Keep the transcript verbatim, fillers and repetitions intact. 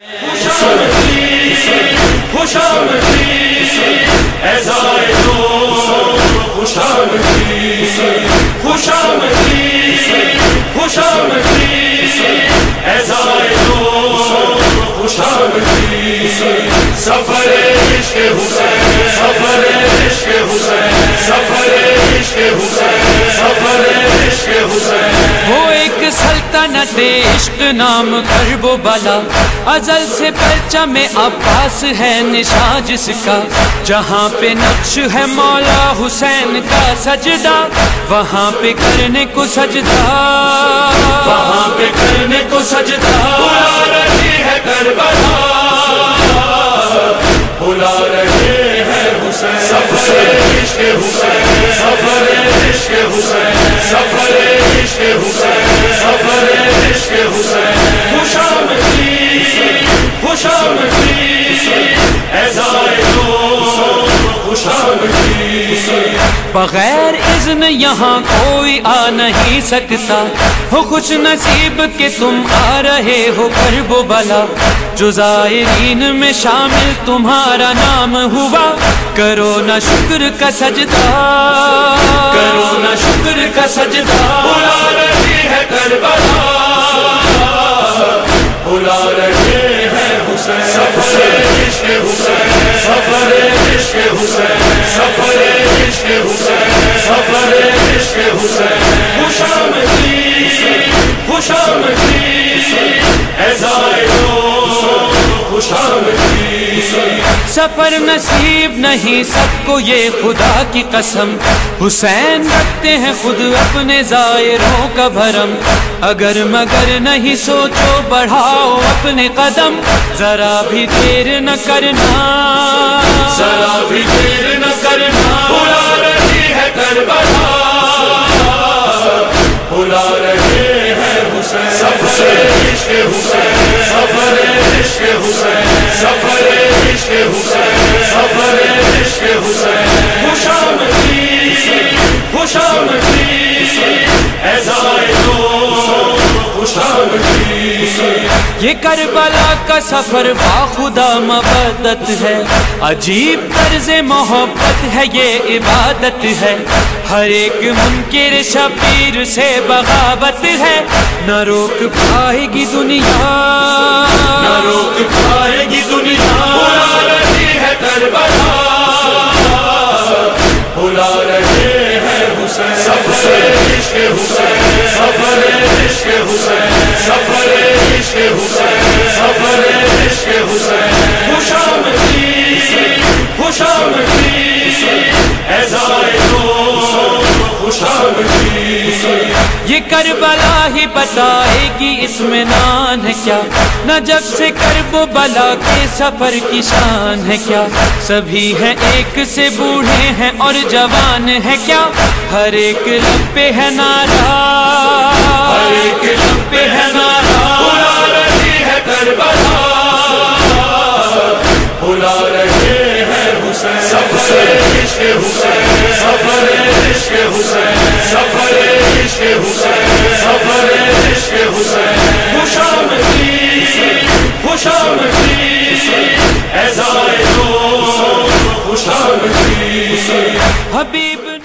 سفر عشق حسین، سفر عشق حسین، سفر عشق حسین، سفر عشق حسین۔ وہ ایک سلطنت عشق نام کرب و بلا، ازل سے پرچم عباس ہے نشان جس کا، جہاں پہ نقش ہے مولا حسین کا سجدہ، وہاں پہ کرنے کو سجدہ، وہاں پہ کرنے کو سجدہ، بلا رہی ہے کربلا، بلا رہے ہیں حسین، سفر عشق حسین، سفر عشق حسین، سفر عشق حسین، سفر عشق حسین۔ خوش آمدید، خوش آمدید، اے زائروں خوش آمدید۔ بغیر اذن یہاں کوئی آ نہیں سکتا، ہو خوش نصیب کہ تم آ رہے ہو کرب و بلا، جو زائرین میں شامل تمہارا نام ہوا، کرو نہ شکر کا سجدہ، کرو نہ شکر کا سجدہ، بلا رہی ہے کربلا، بلا رہے ہیں حسین، سفر عشق حسین، سفر عشق حسین، سفر عشق حسین، سفر عشق حسین۔ خوش آمدید، خوش آمدید، اے زائروں خوش آمدید۔ سفر نصیب نہیں سب کو یہ خدا کی قسم، حسین رکھتے ہیں خود اپنے زائروں کا بھرم، اگر مگر نہیں سوچو بڑھاؤ اپنے قدم، ذرا بھی دیر نہ کرنا، ذرا بھی دیر نہ کرنا، بلا رہی ہے کربلا، بلا رہے ہیں حسین، سفر عشق حسین، سفر عشق حسین، سفر عشق حسین، سفر عشق حسین۔ خوش آمدید، خوش آمدید، اے زائروں خوش آمدید۔ یہ کربلا کا سفر باخدا مودت ہے، عجیب طرز محبت ہے، یہ عبادت ہے، ہر ایک منکر شبیر سے بغاوت ہے، نہ روک پائے گی دنیا، نہ روک پائے گی دنیا، بلا رہی ہے کربلا، بلا رہے ہیں حسین، سفر عشق حسین، سفر عشق حسین، سفر عشق حسین، سفر عشق حسین۔ خوش آمدید، خوش آمدید، اے زائروں خوش آمدید۔ یہ کربلا ہی بتائے گی اطمینان ہے کیا، نجف سے کرب و بلا کے سفر کی شان ہے کیا، سبھی ہیں ایک سے بوڑھے ہیں اور جوان ہے کیا، ہر ایک لب پہ ہے نعرہ، ہر ایک لب پہ ہے نعرہ، بلا رہی ہے کربلا، بلا رہے ہیں حسین، سفر عشق حسین، سفر عشق حسین، سفر عشق حسین، سفر عشق حسین۔ خوش آمدید، خوش آمدید، اے زائروں خوش آمدید۔ حبیب